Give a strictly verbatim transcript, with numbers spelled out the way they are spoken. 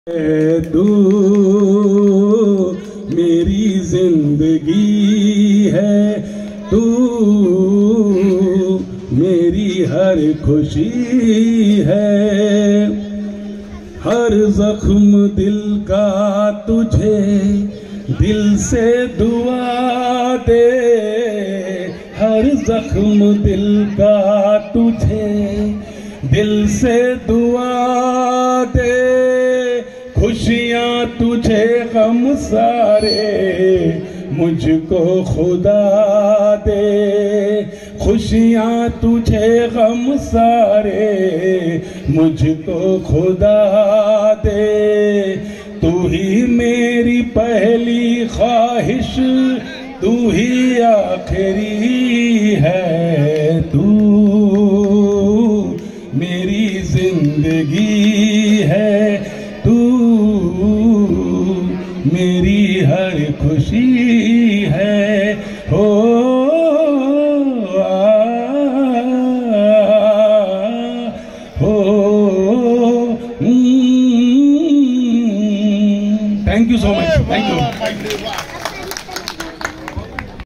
तू मेरी जिंदगी है, तू मेरी हर खुशी है। हर जख्म दिल का तुझे दिल से दुआ दे, हर जख्म दिल का तुझे दिल से दुआ दे। खुशियाँ तुझे गम सारे मुझको खुदा दे, खुशियाँ तुझे गम सारे मुझको खुदा दे। तू ही मेरी पहली ख्वाहिश, तू ही आखिरी है। तू मेरी जिंदगी है, तू मेरी हर खुशी है। हो आ, हो thank you so much, thank you.